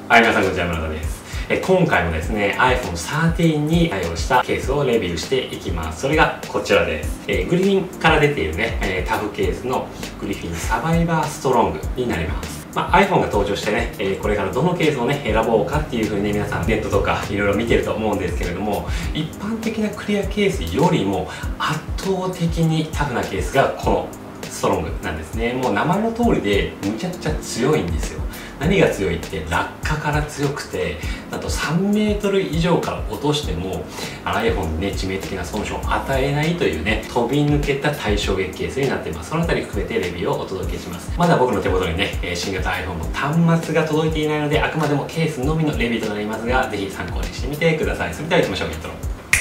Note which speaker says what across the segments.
Speaker 1: はい、皆さんこんにちは、村田です。今回もですね、iPhone 13に対応したケースをレビューしていきます。それがこちらです。グリフィンから出ているね、タフケースのグリフィンサバイバーストロングになります。iPhone が登場してね、これからどのケースをね、選ぼうかっていう風にね、皆さんネットとかいろいろ見てると思うんですけれども、一般的なクリアケースよりも圧倒的にタフなケースがこのストロングなんですね。もう名前の通りでむちゃくちゃ強いんですよ。何が強いって落下から強くて、あと3メートル以上から落としても iPhone にね致命的な損傷を与えないというね、飛び抜けた対衝撃ケースになっています。そのあたり含めてレビューをお届けします。まだ僕の手元にね新型 iPhone の端末が届いていないので、あくまでもケースのみのレビューとなりますが、ぜひ参考にしてみてください。それでは行きましょう。イントロ。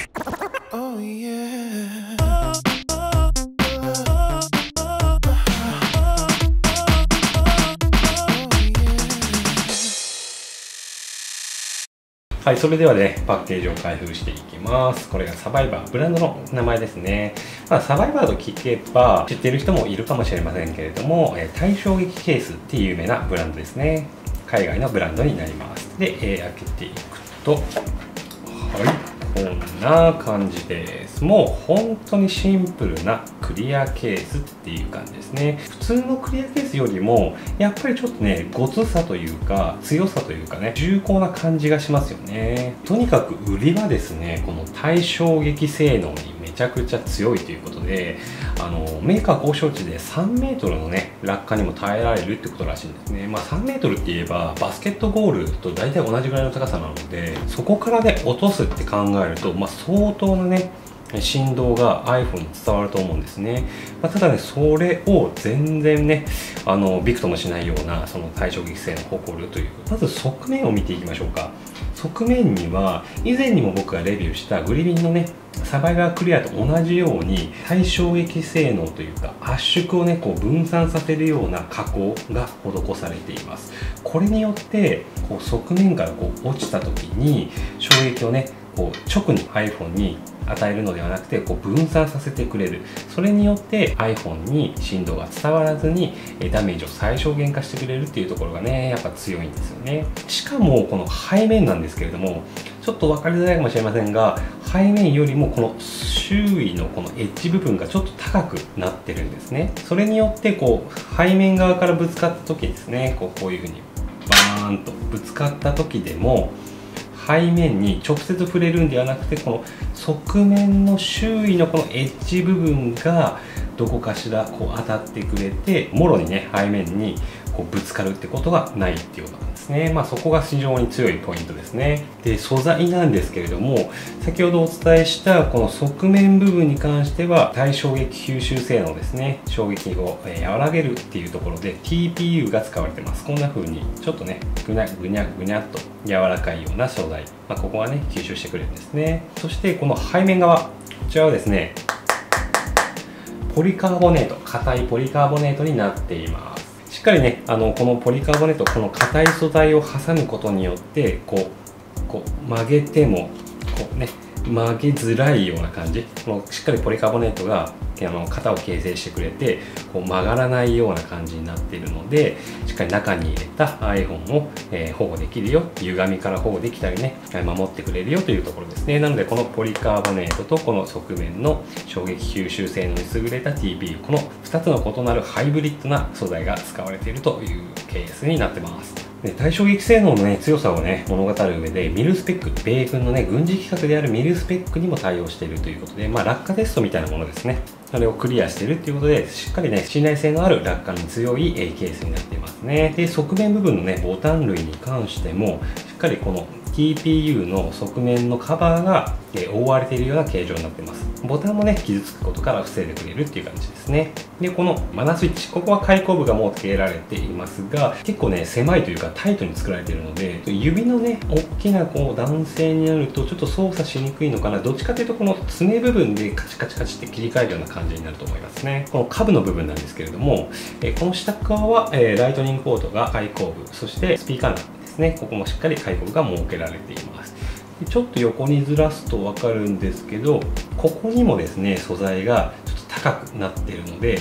Speaker 1: はい、それではね、パッケージを開封していきます。これがサバイバー、ブランドの名前ですね。サバイバーと聞けば知っている人もいるかもしれませんけれども、対衝撃ケースっていう有名なブランドですね。海外のブランドになります。で、開けていくと、はい、こんな感じです。もう本当にシンプルなクリアケースっていう感じですね。普通のクリアケースよりもやっぱりちょっとね、ごつさというか強さというかね、重厚な感じがしますよね。とにかく売りはですね、この対衝撃性能にめちゃくちゃ強いということで、メーカー交渉値で3メートルのね落下にも耐えられるってことらしいんですね。3メートルって言えばバスケットゴールと大体同じぐらいの高さなので、そこからね落とすって考えると、相当なね振動が iPhone に伝わると思うんですね。ただね、それを全然ねびくともしないようなその対衝撃性の誇るという、まず側面を見ていきましょうか。側面には以前にも僕がレビューしたグリフィンのねサバイバークリアと同じように対衝撃性能というか圧縮をねこう分散させるような加工が施されています。これによってこう側面からこう落ちた時に衝撃をねこう直に iPhone に与えるのではなくて、こう分散させてくれる。それによって iPhone に振動が伝わらずにダメージを最小限化してくれるっていうところがねやっぱ強いんですよね。しかもこの背面なんですけれども、ちょっと分かりづらいかもしれませんが、背面よりもこの周囲のこのエッジ部分がちょっと高くなってるんですね。それによってこう背面側からぶつかった時ですね、こういうふうにバーンとぶつかった時でも背面に直接触れるんではなくて、この側面の周囲のこのエッジ部分がどこかしらこう当たってくれて、もろにね背面にこうぶつかるってことがないっていうことなんですね。そこが非常に強いポイントですね。で、素材なんですけれども、先ほどお伝えしたこの側面部分に関しては対衝撃吸収性能ですね、衝撃を和らげるっていうところで TPU が使われてます。こんな風にちょっとねぐにゃぐにゃぐにゃっと柔らかいような素材、ここがね吸収してくれるんですね。そしてこの背面側、こちらはですねポリカーボネート、硬いポリカーボネートになっています。しっかりねこのポリカーボネート、この硬い素材を挟むことによってこう曲げてもこうね曲げづらいような感じ、しっかりポリカーボネートが型を形成してくれてこう曲がらないような感じになっているので、しっかり中に入れた iPhone を、保護できるよ、歪みから保護できたりね守ってくれるよというところですね。なのでこのポリカーボネートとこの側面の衝撃吸収性能に優れた TPU、 この2つの異なるハイブリッドな素材が使われているというケースになってます。対衝撃性能の、強さを物語る上でミルスペック、米軍の軍事規格であるミルスペックにも対応しているということで、落下テストみたいなものですね、それをクリアしているということで、しっかり信頼性のある落下に強いケースになっていますね。で、側面部分のボタン類に関してもしっかりこの TPU の側面のカバーが覆われているような形状になっています。ボタンも傷つくことから防いでくれるっていう感じですね。で、このマナスイッチ、ここは開口部がもう付けられていますが、結構狭いというかタイトに作られているので、指の大きな男性になるとちょっと操作しにくいのかな。どっちかというとこの爪部分でカチカチカチって切り替えるような感じになると思いますね。この下部の部分なんですけれども、この下側はライトニングポートが開口部、そしてスピーカーなんですね、ここもしっかり開口部が設けられています。ちょっと横にずらすと分かるんですけど、ここにもですね素材がちょっと高くなっているので、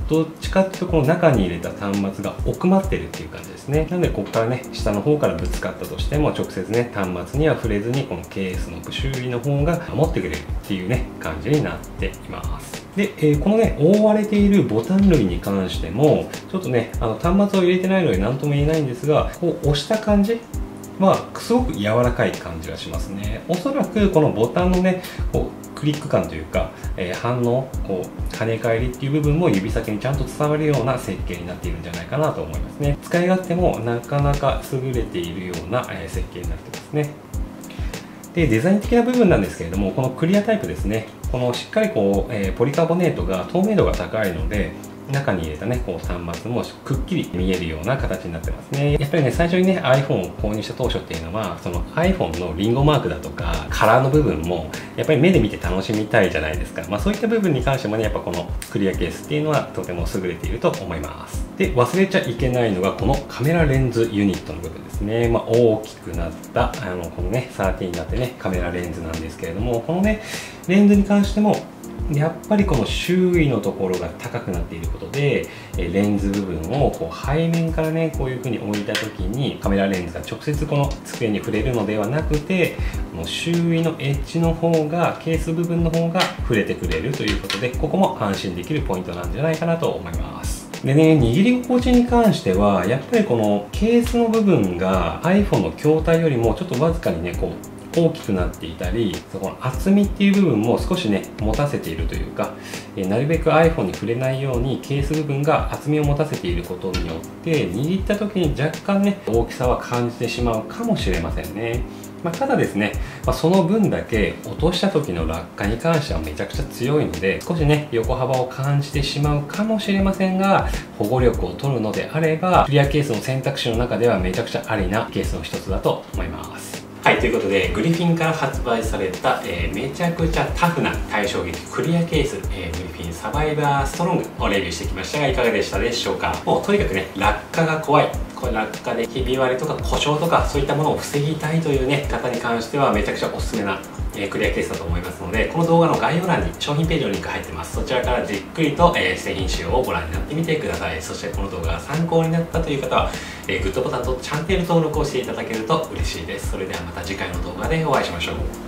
Speaker 1: どっちかっていうとこの中に入れた端末が奥まってるっていう感じですね。なのでここからね下の方からぶつかったとしても直接ね端末には触れずにこのケースの修理の方が守ってくれるっていうね感じになっています。で、このね覆われているボタン類に関してもちょっとね端末を入れてないので何とも言えないんですが、こう押した感じはすごく柔らかい感じがしますね。おそらくこのボタンのねこうクリック感というか、反応こう跳ね返りっていう部分も指先にちゃんと伝わるような設計になっているんじゃないかなと思いますね。使い勝手もなかなか優れているような、設計になってますね。でデザイン的な部分なんですけれども、このクリアタイプですね、このしっかりこう、ポリカーボネートが透明度が高いので中に入れたねこう端末もくっきり見えるような形になってますね。やっぱりね最初にね iPhone を購入した当初っていうのはその iPhone のリンゴマークだとかカラーの部分もやっぱり目で見て楽しみたいじゃないですか。そういった部分に関してもねやっぱこのクリアケースっていうのはとても優れていると思います。で忘れちゃいけないのがこのカメラレンズユニットの部分ですね。大きくなったこのね13になってねカメラレンズなんですけれども、このねレンズに関してもやっぱりこの周囲のところが高くなっていることでレンズ部分をこう背面からねこういう風に置いた時にカメラレンズが直接この机に触れるのではなくて、この周囲のエッジの方がケース部分の方が触れてくれるということで、ここも安心できるポイントなんじゃないかなと思います。でね、握り心地に関してはやっぱりこのケースの部分が iPhone の筐体よりもちょっとわずかにねこう大きくなっていたり、そこの厚みっていう部分も少しね持たせているというか、なるべく iPhone に触れないようにケース部分が厚みを持たせていることによって握った時に若干ね大きさは感じてしまうかもしれませんね。ただですね、その分だけ落とした時の落下に関してはめちゃくちゃ強いので、少しね横幅を感じてしまうかもしれませんが、保護力を取るのであればクリアケースの選択肢の中ではめちゃくちゃありなケースの一つだと思います。はい、ということでグリフィンから発売された、めちゃくちゃタフな対衝撃クリアケース、グリフィンサバイバーストロングをレビューしてきましたがいかがでしたでしょうか。もうとにかくね落下が怖い、これ落下でひび割れとか故障とかそういったものを防ぎたいというね方に関してはめちゃくちゃおすすめなクリアケースだと思いますので、この動画の概要欄に商品ページのリンク入ってます。そちらからじっくりと製品仕様をご覧になってみてください。そしてこの動画が参考になったという方はグッドボタンとチャンネル登録をしていただけると嬉しいです。それではまた次回の動画でお会いしましょう。